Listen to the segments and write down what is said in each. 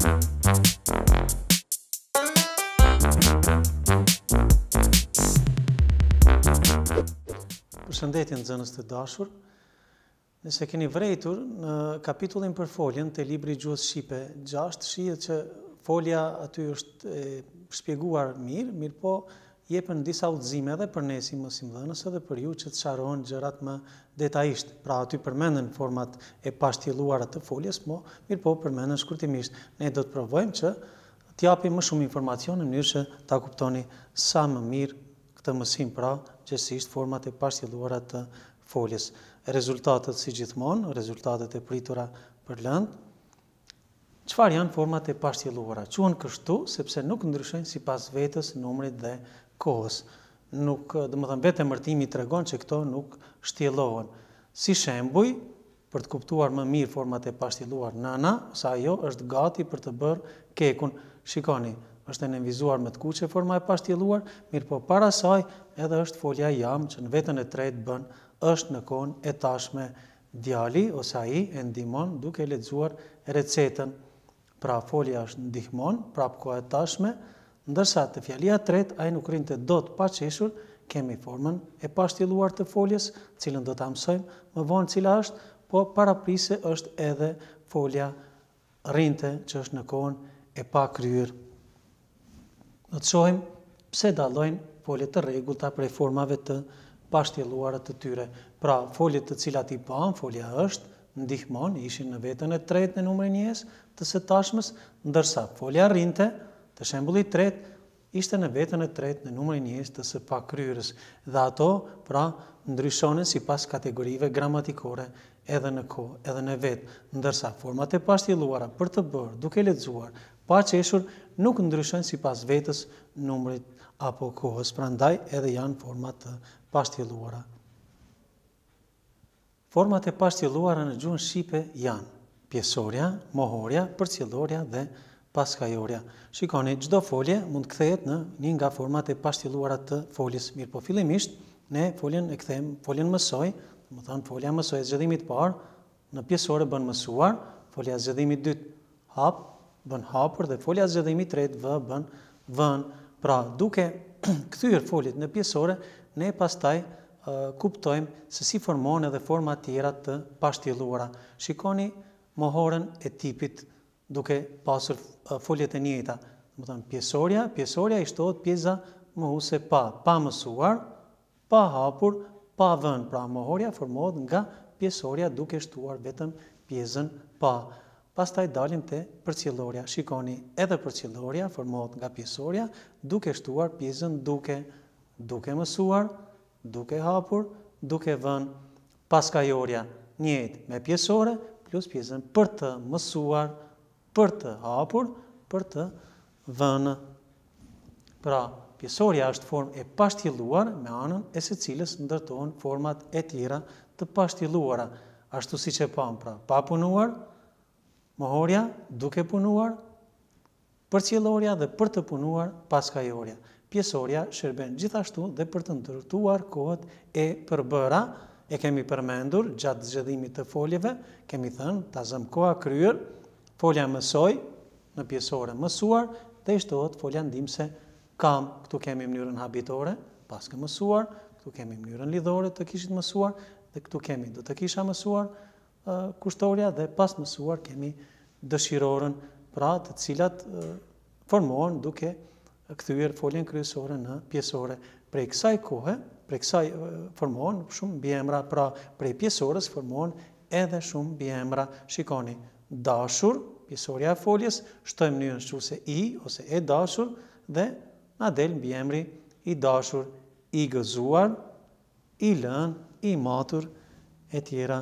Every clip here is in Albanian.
Përshëndetje nxënës të dashur. Nëse keni vretur në kapitullin për foljen të libri Gjuhës Shqipe 6, shihet që folja aty është e shpjeguar mirë po jepen disa udhëzime edhe për ne si mësimdhënës edhe për ju që të sqarohen gjërat më detajisht. Pra aty përmenden format e pashtjelluara të foljes, mirë po përmenden shkurtimisht. Ne do të provojmë që t'japim më shumë informacion në mënyrë që ta kuptoni sa më mirë këtë mësim, pra gjithsesisht format e pashtjelluara të foljes. Rezultatet si gjithmonë, rezultatet e pritura për lëndë. Çfarë janë format e pashtjelluara? Quhen kështu sepse nuk ndryshojnë sipas vetës, numrit dhe kohës. Domethënë vetë emërtimi tregon që këto nuk shtjellohen. Si shembuj, për të kuptuar më mirë format e pashtjelluar, nëna, sa ajo është gati për të bërë kekun. Shikoni, është e nënvizuar me të kuqe forma e pashtjelluar, mirë po para saj edhe është folja jam që në vetën e tretë bën është në kohën e tashme djali ose ai e ndihmon duke lexuar recetën. Pra folja është ndihmon, prap koha e tashme, ndërsa te fjalia e tretë ai nuk rrinte dot pa qeshur, kemi formën e pashtjelluar të foljes, cilën do ta mësojmë më vonë cila është, po paraprise është edhe folja rrinte që është në kohën e pakryer. Do të shohim pse dallojnë foljet të rregullta prej formave të pashtjelluara të tyre. Pra, foljet të cilat i pan, folja është, ndihmon, ishin në vetën e tretë në numrin 1 të së tashmës, ndërsa folja rrinte, të shembulli i tretë, ishte në vetën e tretë në numrin 1 të së pakryerës. Dhe ato, pra, ndryshonin sipas kategorive gramatikore edhe në kohë, edhe në vetë, ndërsa format e pashtjelluara për të bërë, duke lexuar, pa qeshur, nuk ndryshojnë sipas vetës, numrit apo kohës, prandaj edhe janë format të pashtjelluara. Format e pashtjelluara në gjuhën shqipe janë pjesorja, mohorja, përcjellorja dhe paskajorja. Shikoni, çdo folje mund të kthehet në një nga format e pashtjelluara të foljes. Mirë po fillimisht ne foljen e kthejmë foljen mësoj, domethënë folja mësoj e zgjedhimit parë në pjesore bën mësuar, folja e zgjedhimit dytë hap bën hapur dhe folja e zgjedhimit tretë vë bën vën. Pra, duke kthyer foljet në pjesore, ne pastaj kuptojmë se si formohen edhe forma tjera të pashtjelluara. Shikoni mohorën e tipit duke pasur foljet e njëjta. Domethënë pjesorja i shtohet pjesa mohuese pa mësuar, pa hapur, pa vën. Pra mohorja formohet nga pjesorja duke shtuar vetëm pjesën pa. Pastaj dalim te përcjellorja. Shikoni, edhe përcjellorja formohet nga pjesorja duke shtuar pjesën duke mësuar, duke hapur, duke vën. Paskajorja njëjtë me pjesore plus pjesën për të mësuar, për të hapur, për të vënë. Pra, pjesorja është formë e pashtjelluar me anën e së cilës ndërtohen format e tjera të pashtjelluara, ashtu siç e pam, pra, pa punuar, mohorja duke punuar, përcjellorja dhe për të punuar paskajorja. Pjesorja shërben gjithashtu dhe për të ndërtuar kohët e përbëra, e kemi përmendur gjatë zgjedhimit të foljeve, kemi thënë ta zëm koha kryer, folja mësoj në pjesore mësuar dhe i shtohet folja ndihmëse kam. Këtu kemi mënyrën habitore, paske mësuar, këtu kemi mënyrën lidhore të kishit mësuar dhe këtu kemi do të kisha mësuar kushtoria dhe pas mësuar kemi dëshirorën, pra të cilat formohen duke kthyer foljen kryesore në pjesore. Prej kësaj kohe, prej kësaj formohen shumë mbiemra, pra prej pjesorës formohen edhe shumë mbiemra. Shikoni, dashur, pjesorja e foljes, shtojmë mënyrën shquese i ose e dashur dhe na del mbiemri i dashur, i gëzuar, i lënë, i matur e tjera.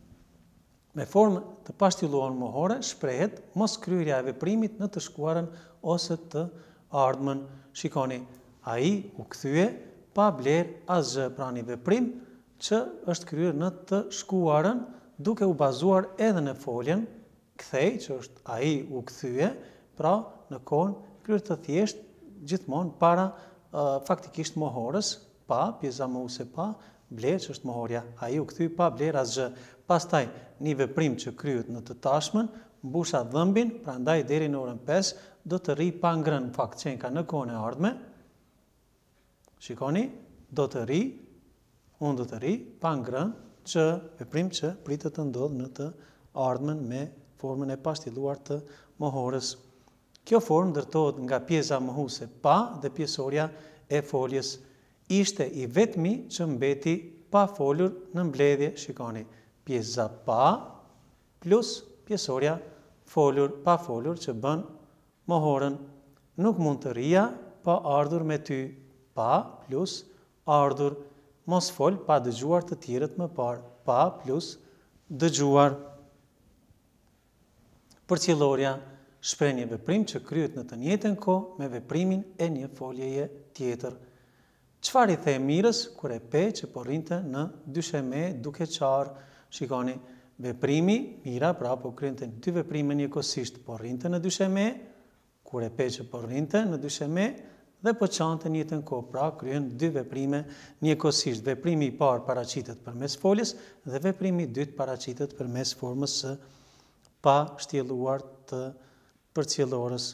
Me formë të pashtjelluar mohore shprehet mos kryerja e veprimit në të shkuarën ose të ardhmen. Shikoni, ai u kthye pa blerë asgjë, pra një veprim që është kryer në të shkuarën duke u bazuar edhe në foljen kthej, që është ai u kthye, pra në kohën kryer të thjesht gjithmonë para faktikisht mohorës, pa pjesa mohuese pa blerë, që është mohorja. Ai u kthy pa blerë asgjë. Pastaj një veprim që kryhet në të tashmen mbusha dhëmbin, prandaj deri në orën 5 do të rri pa ngrënë, në fakt qenka në kohën e ardhme. Shikoni, unë do të ri pa ngrënë që veprim që pritet të ndodhë në të ardhmen me formën e pashtilluar të mohorës. Kjo formë ndërtohet nga pjesa mohuese pa dhe pjesoria e foljes. Ishte i vetmi që mbeti pa folur në mbledhje, shikoni, pjesa pa plus pjesoria folur, pa folur që bën mohorën. Nuk mund të rria pa ardhur me ty, pa plus ardhur. Mos fol pa dëgjuar të tjerët më parë, pa plus dëgjuar. Përcjellorja shpreh një veprim që kryhet në të njëjtën kohë me veprimin e një foljeje tjetër. Çfarë i the mirës kur e pe që po rrinte në dysheme duke qarë? Shikoni, veprimi mira pra po kryente dy veprime njëkohësisht, po rrinte në dysheme, kur e pe që po rrinte në dysheme dhe po qante në njëjtën kohë, pra kryen dy veprime njëkohësisht. Veprimi i parë paraqitet përmes foljes dhe veprimi i dytë paraqitet përmes formës së pa shtjelluar të përcjellorës.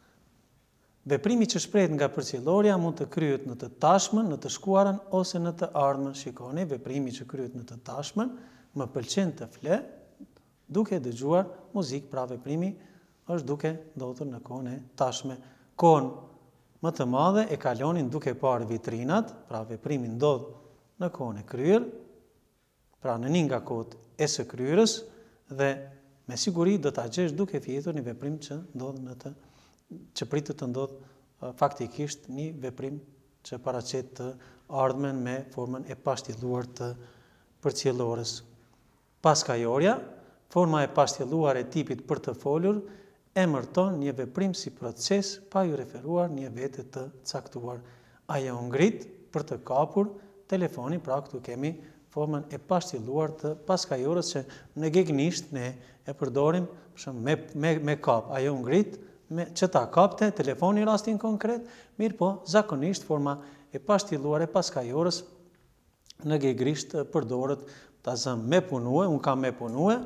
Veprimi që shprehet nga përcjellorja mund të kryhet në të tashmen, në të shkuarën ose në të ardhmen. Shikoni, veprimi që kryhet në të tashmen, më pëlqen të fle duke dëgjuar muzikë, pra veprimi është duke ndodhur në kohën e tashme. Kohën më të madhe e kalonin duke parë vitrinat, pra veprimi ndodh në kohën e kryer, pra në një nga kohët e së kryerës, dhe me siguri do ta gjesh duke fjetur një veprim që ndodh që pritet të ndodh faktikisht një veprim që paraqet të ardhmen me formën e pashtjelluar të përcjellorës. Paskajorja, forma e pashtjelluar e tipit për të folur, emërton një veprim si proces pa ju referuar një vete të caktuar. Ajo ngrit për të kapur telefonin, pra këtu kemi formën e pashtjelluar të paskajorës që në gegnisht ne e përdorim me kap. Ajo ngrit që ta kapte telefoni rastin konkret, mirë po zakonisht forma e pashtjelluar e paskajorës në gegnisht përdoret ta zëm me punue, unë kam me punue,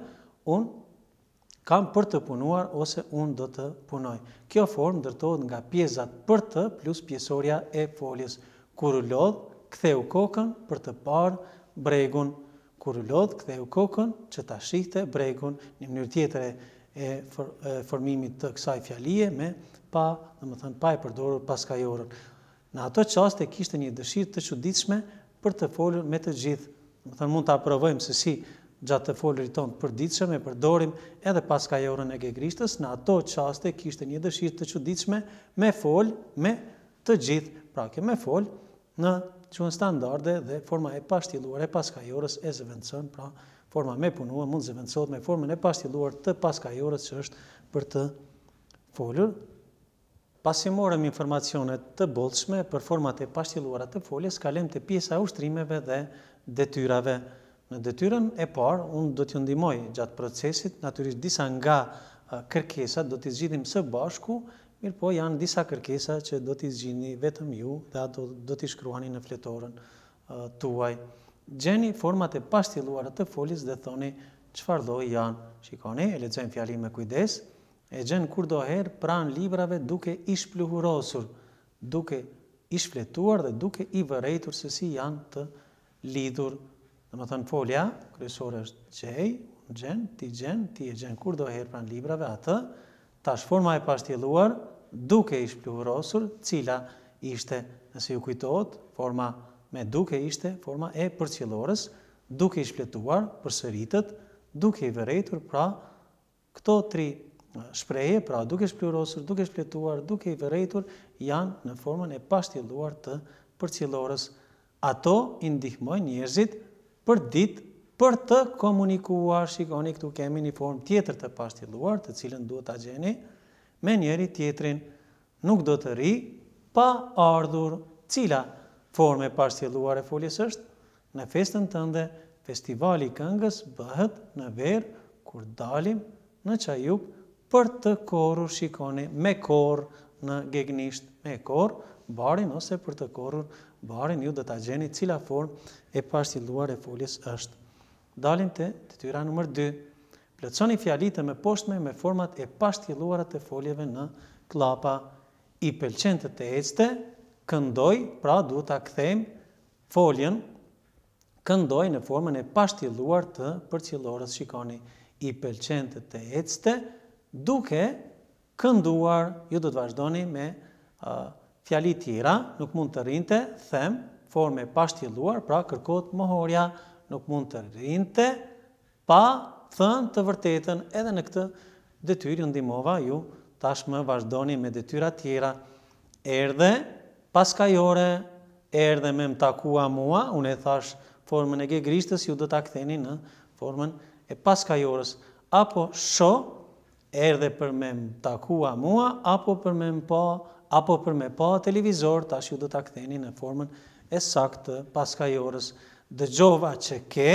unë kam për të punuar ose unë do të punoj. Kjo formë ndërtohet nga pjesat për të plus pjesoria e foljes. Kur u lodh, ktheu kokën për të parë bregun. Kur u lodh, ktheu kokën që ta shihte bregun. Një mënyrë tjetër e formimit të kësaj fjalie me pa e përdorur paskajorën. Në ato qaste kishte një dëshirë të çuditshme për të folur me të gjithë. Mund ta provojmë se si gjatë të folurit tonë përditshëm e përdorim edhe paskajorën e gegrishtës. Në ato qaste kishte një dëshirë të çuditshme me fol me të gjithë. Pra ke me fol në quhen standarde dhe forma e pashtjelluar e paskajorës e zëvendëson, pra forma me punua mund zëvendësohet me formën e pashtjelluar të paskajorës që është për të folur. Pasi morëm informacionet të bollshme për format e pashtjelluara të foljes, kalojmë te pjesa e ushtrimeve dhe detyrave. Në detyrën e parë, unë do t'ju ndihmoj gjatë procesit, natyrisht disa nga kërkesat do t'i zgjidhim së bashku, mirë po janë disa kërkesa që do t'i zgjidhni vetëm ju dhe ato do t'i shkruani në fletorën tuaj. Gjeni format e pashtjelluara të foljes dhe thoni çfarë lloji janë. Shikoni, e lexojmë fjalin me kujdes. E gjen kurdoherë pranë librave duke i shpluhurosur, duke i shfletuar dhe duke i vërejtur se si janë të lidhur. Domethënë folja kryesore është gjej, ti e gjen kurdoherë pranë librave atë. Tash forma e pashtjelluar duke i shpluhurosur, cila ishte, nëse ju kujtohet, forma me duke ishte forma e përcjellorës, duke i shfletuar, përsëritet, duke i vërejtur, pra këto tri shprehje, pra duke shpluhurosur, duke shfletuar, duke i vërejtur, janë në formën e pashtjelluar të përcjellorës. Ato i ndihmojnë njerëzit për ditë për të komunikuar. Shikoni, këtu kemi një formë tjetër të pashtjelluar, të cilën duhet ta gjeni me njëri tjetrin. Nuk do të ri pa ardhur. Cila formë e pashtjelluar e foljes është? Në festën tënde, festivali i këngës bëhet në verë kur dalim në Çajup për të korrur. Shikoni, me korr në gegnisht, me korr barin ose për të korrur barin, ju do ta gjeni cila formë e pashtjelluar e foljes është. Dalim te detyra numër 2. Plotësoni fjalitë e mëposhtme me format e pashtjelluara të foljeve në klapa. I pëlqen të ecte, këndoj, pra duhet ta kthejmë foljen këndoj në formën e pashtjelluar të përcjellorës. Shikoni, i pëlqen të ecte, duke kënduar. Ju do të vazhdoni me fjali tjera, nuk mund të rrinte, them, formë e pashtjelluar, pra kërkohet mohorja, nuk mund të rrinte, pa thënë të vërtetën. Edhe në këtë detyrë ju ndihmova, ju tashmë vazhdoni me detyra tjera. Erdhe paskajore, erdhe me më takua mua, unë e thash formën e gegrishtës, ju do ta ktheni në formën e paskajorës. Apo sho, erdhe për me më takua mua, apo për me më pa, apo për me pa televizor, tash ju do ta ktheni në formën e saktë të paskajorës. Dëgjova që ke,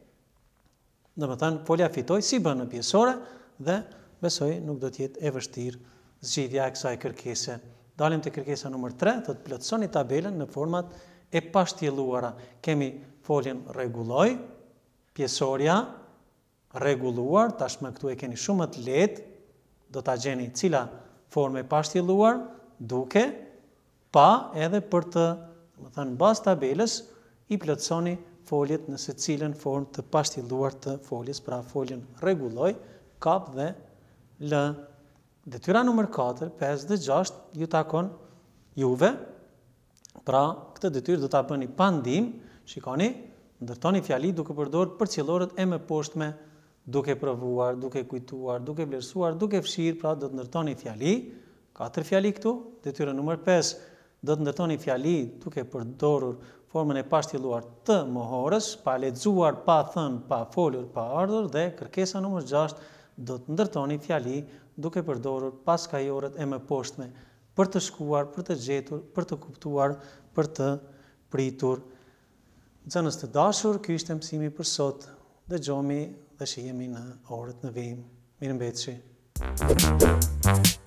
domethënë folja fitoi si bën në pjesore dhe besoj nuk do të jetë e vështirë zgjidhja e kësaj kërkese. Dalim te kërkesa numër 3, do të plotësoni tabelën në format e pashtjelluara. Kemi foljen rregulloj, pjesorja, rregulluar, tashmë këtu e keni shumë të lehtë, do ta gjeni cila formë e pashtjelluar, duke, pa, edhe për të, domethënë bazë tabelës i plotësoni foljet në secilën formë të pashtjelluar të foljes, pra foljen rregulloj, kap dhe l. Detyra numër 4, 5 dhe 6 ju takon juve, pra këtë detyrë do ta bëni pa ndihmë. Shikoni, ndërtoni fjali duke përdorur përcjellorët e mëposhtme, duke provuar, duke kujtuar, duke vlerësuar, duke fshirë, pra do të ndërtoni fjali. 4 fjali këtu. Detyra numër 5, do të ndërtoni fjali duke përdorur formën e pashtjelluar të mohorës, pa lexuar, pa thënë, pa folur, pa ardhur. Dhe kërkesa numër 6, do të ndërtoni fjali duke përdorur paskajorët e mëposhtme për të shkuar, për të gjetur, për të kuptuar, për të pritur. Nxënës të dashur, ky ishte mësimi për sot. Dëgjohemi dhe shihemi në orët në vijim. Mirëmbëjtje.